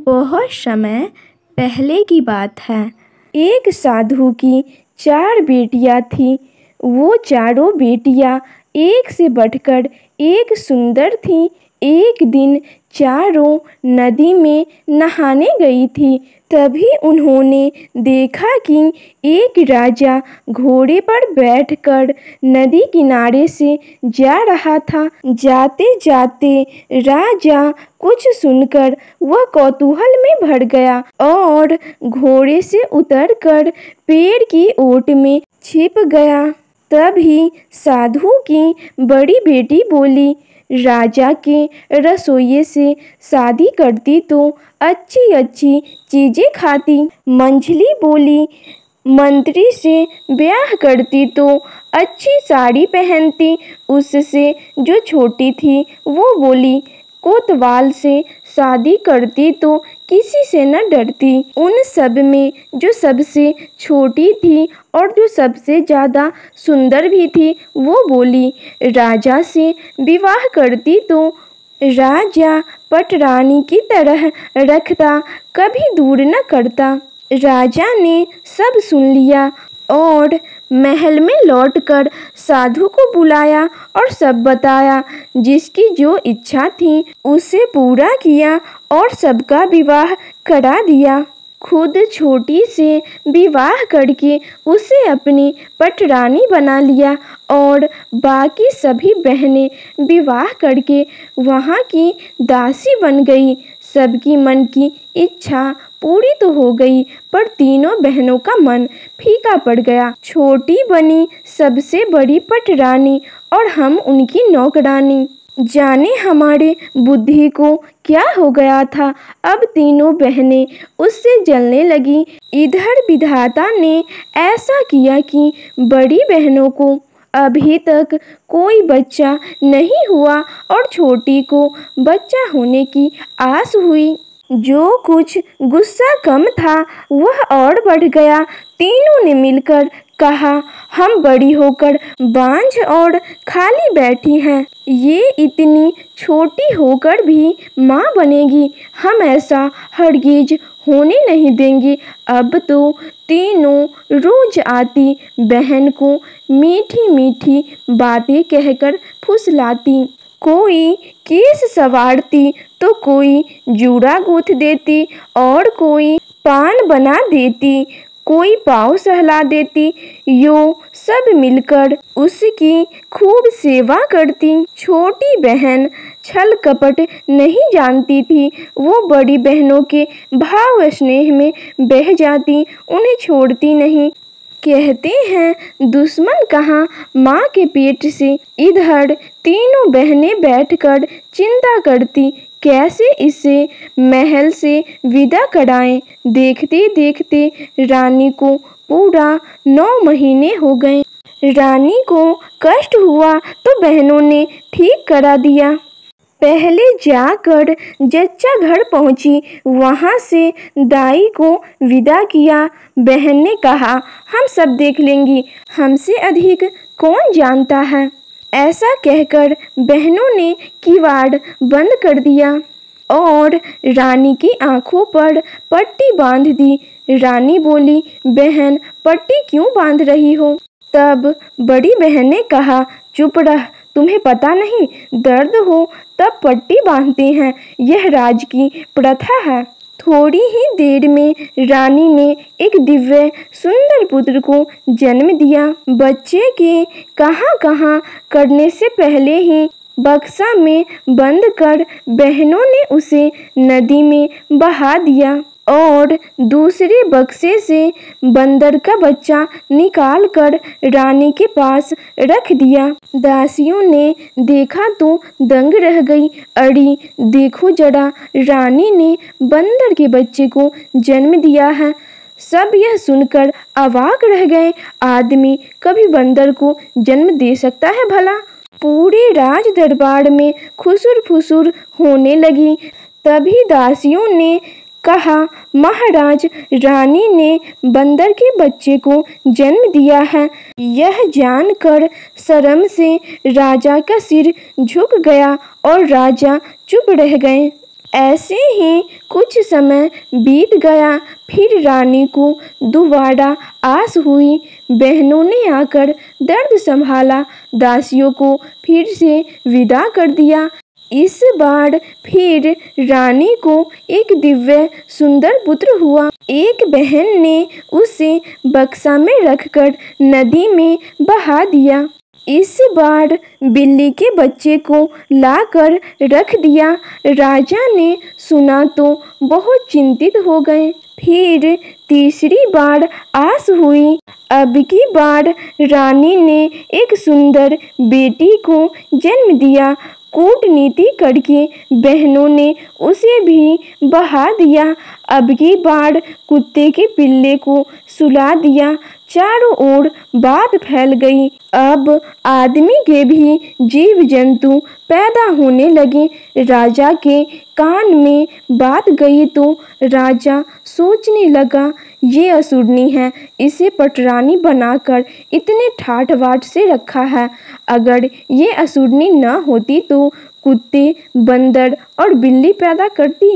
बहुत समय पहले की बात है। एक साधु की 4 बेटियां थीं। वो चारों बेटियां एक से बढ़कर एक सुंदर थीं। एक दिन चारों नदी में नहाने गई थी। तभी उन्होंने देखा कि एक राजा घोड़े पर बैठकर नदी किनारे से जा रहा था। जाते जाते राजा कुछ सुनकर वह कौतूहल में भर गया और घोड़े से उतरकर पेड़ की ओट में छिप गया। तभी साधु की बड़ी बेटी बोली, राजा के रसोइये से शादी करती तो अच्छी अच्छी चीजें खाती। मंझली बोली, मंत्री से ब्याह करती तो अच्छी साड़ी पहनती। उससे जो छोटी थी वो बोली, कोतवाल से शादी करती तो किसी से न डरती। उन सब में जो सबसे छोटी थी और जो सबसे ज़्यादा सुंदर भी थी वो बोली, राजा से विवाह करती तो राजा पटरानी की तरह रखता, कभी दूर न करता। राजा ने सब सुन लिया और महल में लौटकर साधु को बुलाया और सब बताया। जिसकी जो इच्छा थी उसे पूरा किया और सबका विवाह करा दिया। खुद छोटी से विवाह करके उसे अपनी पटरानी बना लिया और बाकी सभी बहनें विवाह करके वहाँ की दासी बन गई। सबकी मन की इच्छा पूरी तो हो गई, पर तीनों बहनों का मन फीका पड़ गया। छोटी बनी सबसे बड़ी पटरानी और हम उनकी नौकरानी। जाने हमारे बुद्धि को क्या हो गया था। अब तीनों बहनें उससे जलने लगी। इधर विधाता ने ऐसा किया कि बड़ी बहनों को अभी तक कोई बच्चा नहीं हुआ और छोटी को बच्चा होने की आस हुई। जो कुछ गुस्सा कम था वह और बढ़ गया। तीनों ने मिलकर कहा, हम बड़ी होकर बांझ और खाली बैठी हैं। ये इतनी छोटी होकर भी माँ बनेगी। हम ऐसा हरगिज होने नहीं देंगे। अब तो तीनों रोज आती बहन को मीठी मीठी बातें कहकर फुसलाती। कोई केस संवारती तो कोई जूड़ा गूंथ देती और कोई पान बना देती, कोई पाँव सहला देती। यो सब मिलकर उसकी खूब सेवा करती। छोटी बहन छल कपट नहीं जानती थी। वो बड़ी बहनों के भाव स्नेह में बह जाती, उन्हें छोड़ती नहीं। कहते हैं दुश्मन कहाँ माँ के पेट से। इधर तीनों बहनें बैठकर चिंता करती, कैसे इसे महल से विदा कराएं। देखते देखते रानी को पूरा 9 महीने हो गए। रानी को कष्ट हुआ तो बहनों ने ठीक करा दिया। पहले जाकर जच्चा घर पहुंची, वहां से दाई को विदा किया। बहन ने कहा, हम सब देख लेंगी, हमसे अधिक कौन जानता है। ऐसा कहकर बहनों ने किवाड़ बंद कर दिया और रानी की आंखों पर पट्टी बांध दी। रानी बोली, बहन पट्टी क्यों बांध रही हो। तब बड़ी बहन ने कहा, चुप रह, तुम्हें पता नहीं, दर्द हो तब पट्टी बांधते हैं, यह राज की प्रथा है। थोड़ी ही देर में रानी ने एक दिव्य सुंदर पुत्र को जन्म दिया। बच्चे के कहाँ करने से पहले ही बक्सा में बंद कर बहनों ने उसे नदी में बहा दिया और दूसरे बक्से से बंदर का बच्चा निकाल कर रानी के पास रख दिया। दासियों ने देखा तो दंग रह गई। अड़ी देखो जरा, रानी ने बंदर के बच्चे को जन्म दिया है। सब यह सुनकर अवाक रह गए। आदमी कभी बंदर को जन्म दे सकता है भला। पूरे राज दरबार में खुसुर फुसुर होने लगी। तभी दासियों ने कहा, महाराज, रानी ने बंदर के बच्चे को जन्म दिया है। यह जानकर शर्म से राजा का सिर झुक गया और राजा चुप रह गए। ऐसे ही कुछ समय बीत गया। फिर रानी को दोबारा आस हुई। बहनों ने आकर दर्द संभाला, दासियों को फिर से विदा कर दिया। इस बार फिर रानी को एक दिव्य सुंदर पुत्र हुआ। एक बहन ने उसे बक्सा में रखकर नदी में बहा दिया। इस बार बिल्ली के बच्चे को लाकर रख दिया। राजा ने सुना तो बहुत चिंतित हो गए। फिर तीसरी बार आस हुई। अब की बार रानी ने एक सुंदर बेटी को जन्म दिया। कूटनीति करके बहनों ने उसे भी बहा दिया। अब की बार कुत्ते के पिल्ले को सुला दिया। चारों ओर बात फैल गई। अब आदमी के भी जीव जंतु पैदा होने लगे। राजा के कान में बात गई तो राजा सोचने लगा, ये असुरनी है, इसे पटरानी बनाकर इतने ठाठ बाट से रखा है। अगर ये असुरनी न होती तो कुत्ते, बंदर और बिल्ली पैदा करती।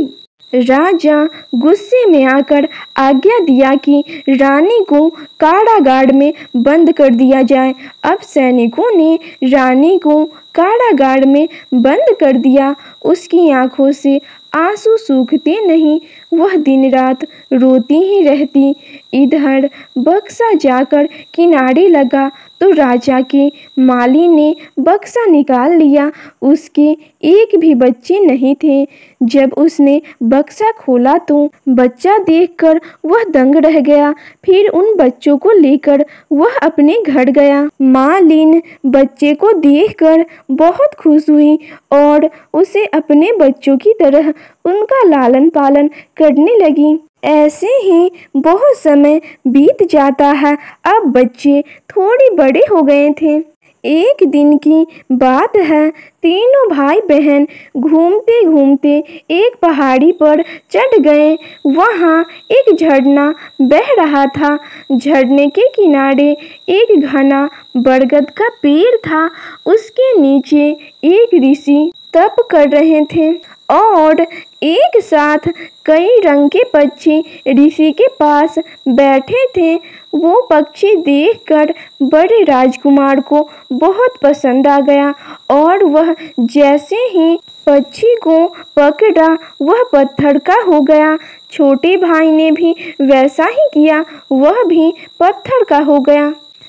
राजा गुस्से में आकर आज्ञा दिया कि रानी को कारागार में बंद कर दिया जाए। अब सैनिकों ने रानी को कारागार में बंद कर दिया। उसकी आंखों से आंसू सूखते नहीं, वह दिन रात रोती ही रहती। इधर बक्सा जाकर किनारे लगा तो राजा के माली ने बक्सा निकाल लिया। उसके एक भी बच्चे नहीं थे। जब उसने बक्सा खोला तो बच्चा देखकर वह दंग रह गया। फिर उन बच्चों को लेकर वह अपने घर गया। मालिन बच्चे को देखकर बहुत खुश हुई और उसे अपने बच्चों की तरह उनका लालन पालन करने लगी। ऐसे ही बहुत समय बीत जाता है। अब बच्चे थोड़े बड़े हो गए थे। एक दिन की बात है, तीनों भाई बहन घूमते घूमते एक पहाड़ी पर चढ़ गए। वहाँ एक झरना बह रहा था। झरने के किनारे एक घना बरगद का पेड़ था। उसके नीचे एक ऋषि तप कर रहे थे और एक साथ कई रंग के पक्षी ऋषि के पास बैठे थे। वो पक्षी देखकर बड़े राजकुमार को बहुत पसंद आ गया और वह जैसे ही पक्षी को पकड़ा वह पत्थर का हो गया। छोटे भाई ने भी वैसा ही किया, वह भी पत्थर का हो गया।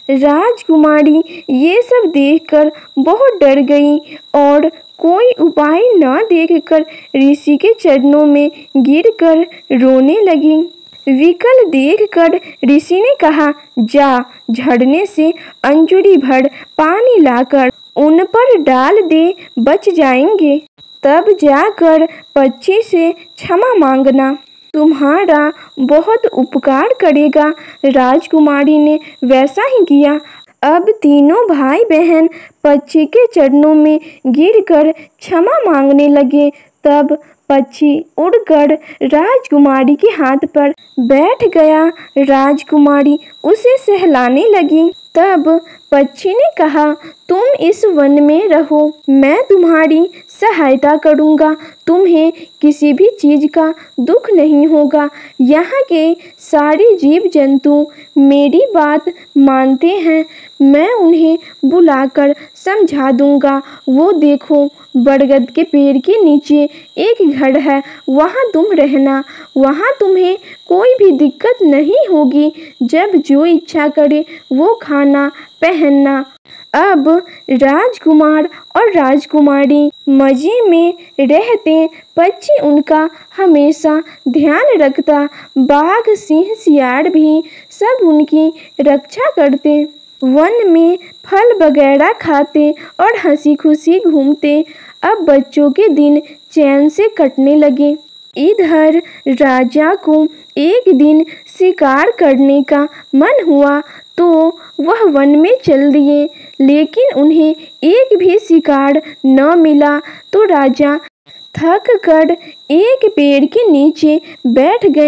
राजकुमारी ये सब देखकर बहुत डर गई और कोई उपाय न देखकर ऋषि के चरणों में गिरकर रोने लगी। विकल देखकर ऋषि ने कहा, जा झरने से अंजुरी भर पानी लाकर उन पर डाल दे, बच जाएंगे। तब जाकर पक्षी से क्षमा मांगना, तुम्हारा बहुत उपकार करेगा। राजकुमारी ने वैसा ही किया। अब तीनों भाई बहन पक्षी के चरणों में गिरकर क्षमा मांगने लगे। तब पक्षी उड़कर राजकुमारी के हाथ पर बैठ गया। राजकुमारी उसे सहलाने लगी। तब पक्षी ने कहा, तुम इस वन में रहो, मैं तुम्हारी सहायता करूँगा। तुम्हें किसी भी चीज़ का दुख नहीं होगा। यहाँ के सारे जीव जंतु मेरी बात मानते हैं। मैं उन्हें बुलाकर समझा दूँगा। वो देखो, बरगद के पेड़ के नीचे एक घर है, वहाँ तुम रहना। वहाँ तुम्हें कोई भी दिक्कत नहीं होगी। जब जो इच्छा करे वो खाना पहनना। अब राजकुमार और राजकुमारी मजे में रहते। पक्षी उनका हमेशा ध्यान रखता। बाघ, सिंह, सियार भी सब उनकी रक्षा करते। वन में फल वगैरह खाते और हंसी खुशी घूमते। अब बच्चों के दिन चैन से कटने लगे। इधर राजा को एक दिन शिकार करने का मन हुआ तो वह वन में चल दिए, लेकिन उन्हें एक भी शिकार न मिला। तो राजा थक कर एक पेड़ के नीचे बैठ गए।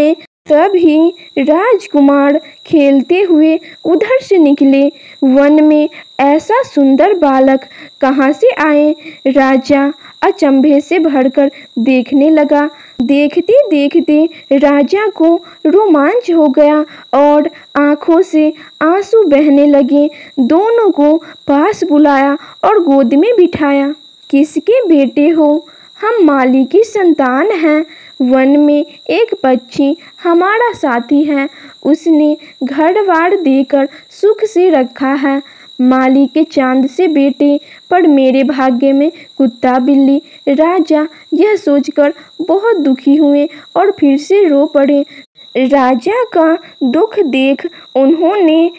तभी राजकुमार खेलते हुए उधर से निकले। वन में ऐसा सुंदर बालक कहाँ से आए? राजा अचंभे से भरकर देखने लगा। देखते देखते राजा को रोमांच हो गया और आंखों से आंसू बहने लगे। दोनों को पास बुलाया और गोद में बिठाया। किसके बेटे हो? हम माली की संतान हैं। वन में एक पक्षी हमारा साथी है। उसने घर बार देकर सुख से रखा है। माली के चांद से बेटे, पर मेरे भाग्य में कुत्ता बिल्ली। राजा यह सोचकर बहुत दुखी हुए और फिर से रो पड़े। राजा का दुख देख उन्होंने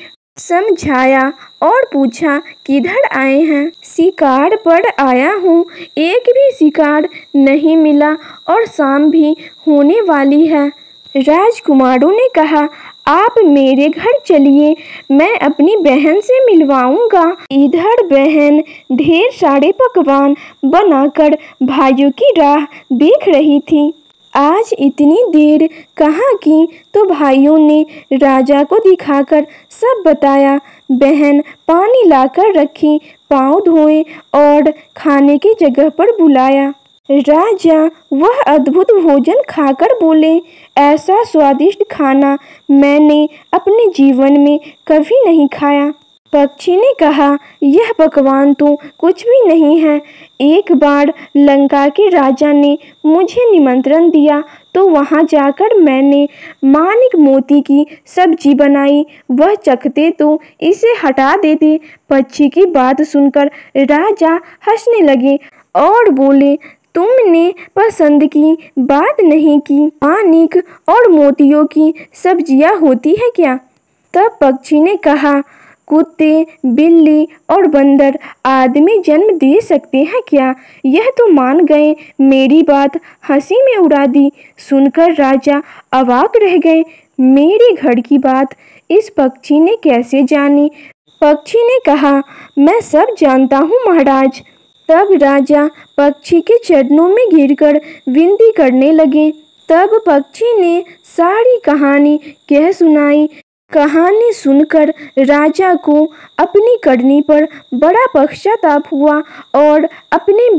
समझाया और पूछा, किधर आए हैं? शिकार पर आया हूँ। एक भी शिकार नहीं मिला और शाम भी होने वाली है। राजकुमारों ने कहा, आप मेरे घर चलिए, मैं अपनी बहन से मिलवाऊंगा। इधर बहन ढेर सारे पकवान बनाकर भाइयों की राह देख रही थी। आज इतनी देर कहाँ की? तो भाइयों ने राजा को दिखाकर सब बताया। बहन पानी लाकर रखी, पाँव धोए और खाने की जगह पर बुलाया। राजा वह अद्भुत भोजन खाकर बोले, ऐसा स्वादिष्ट खाना मैंने अपने जीवन में कभी नहीं खाया। पक्षी ने कहा, यह पकवान तो कुछ भी नहीं है। एक बार लंका के राजा ने मुझे निमंत्रण दिया तो वहां जाकर मैंने माणिक मोती की सब्जी बनाई। वह चखते तो इसे हटा देते। पक्षी की बात सुनकर राजा हंसने लगे और बोले, तुमने पसंद की बात नहीं की। माणिक और मोतियों की सब्जियां होती है क्या? तब पक्षी ने कहा, कुत्ते, बिल्ली और बंदर आदमी जन्म दे सकते हैं क्या? यह तो मान गए। मेरी बात हंसी में उड़ा दी। सुनकर राजा अवाक रह गए। मेरे घर की बात इस पक्षी ने कैसे जानी? पक्षी ने कहा, मैं सब जानता हूँ महाराज। तब राजा पक्षी के चरणों में गिरकर विनती करने लगे। तब पक्षी ने सारी कहानी कह सुनाई। कहानी सुनकर राजा को अपनी करनी पर बड़ा पश्चाताप हुआ और अपने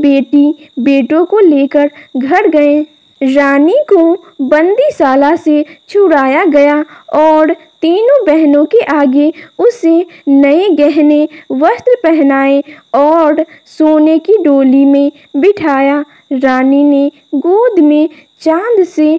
बेटों को लेकर घर गए। रानी को बंदीशाला से छुड़ाया गया और तीनों बहनों के आगे उसे नए गहने वस्त्र पहनाए और सोने की डोली में बिठाया। रानी ने गोद में चांद से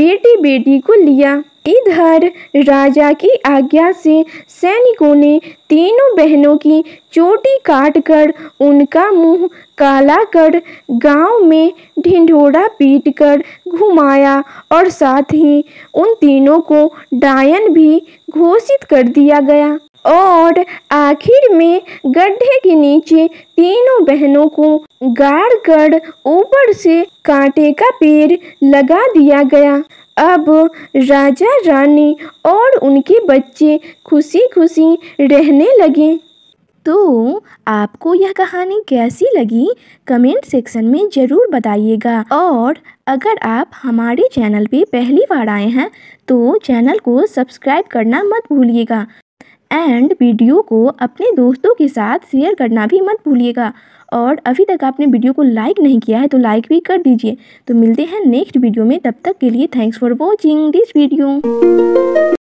बेटी को लिया। इधर राजा की आज्ञा से सैनिकों ने तीनों बहनों की चोटी काटकर उनका मुंह काला कर गांव में ढिंढोरा पीटकर घुमाया और साथ ही उन तीनों को डायन भी घोषित कर दिया गया। और आखिर में गड्ढे के नीचे तीनों बहनों को गाड़ कर ऊपर से कांटे का पेड़ लगा दिया गया। अब राजा रानी और उनके बच्चे खुशी खुशी रहने लगे। तो आपको यह कहानी कैसी लगी कमेंट सेक्शन में ज़रूर बताइएगा। और अगर आप हमारे चैनल पे पहली बार आए हैं तो चैनल को सब्सक्राइब करना मत भूलिएगा एंड वीडियो को अपने दोस्तों के साथ शेयर करना भी मत भूलिएगा। और अभी तक आपने वीडियो को लाइक नहीं किया है तो लाइक भी कर दीजिए। तो मिलते हैं नेक्स्ट वीडियो में, तब तक के लिए thanks for watching this video.